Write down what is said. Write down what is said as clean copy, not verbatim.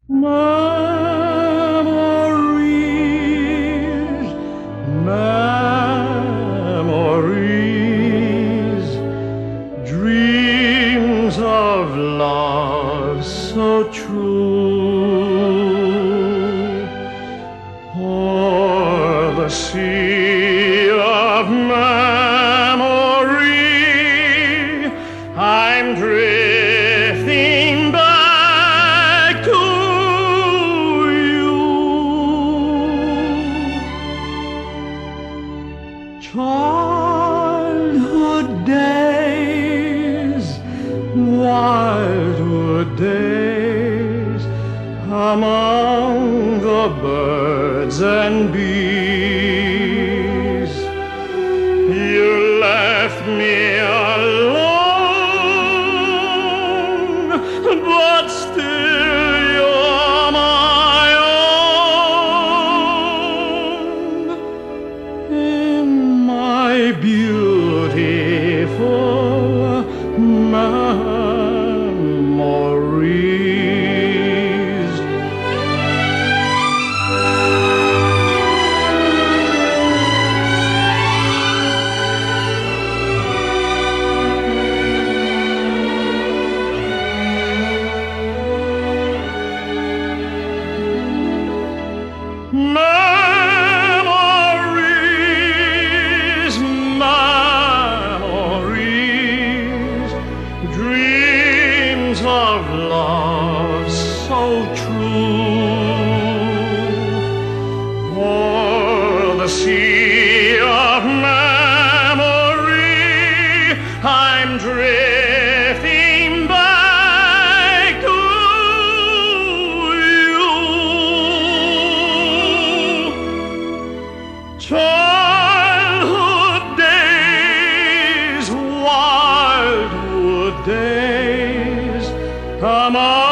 Memories, memories, dreams of love so true. O'er the sea of memory, I'm drifting back to you. Childhood days, wildwood days, among the birds and bees. You left me alone, but still you're my own. In my beautiful memories. Memories, memories, dreams of love so true. O'er the sea of memory, I'm drifting back to you. Childhood days, wildwood days, among